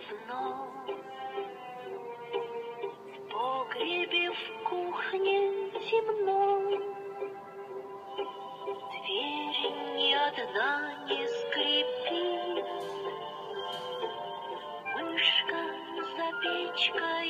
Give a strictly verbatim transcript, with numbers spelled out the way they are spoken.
давно. В погребе, в кухне темно. Дверь ни одна не скрипит. Мышка за печкой